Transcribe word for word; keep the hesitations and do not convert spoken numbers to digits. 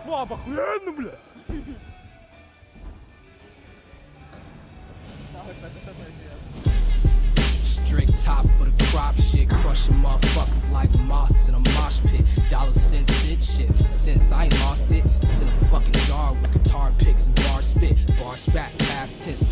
клаб охуенно, бля! Strict top of the crop shit, crushing motherfuckers like moss in a mosh pit. Dollar cent cent shit, since I ain't lost it. It's in a fucking jar with guitar picks and bar spit. Bar spat, past tense,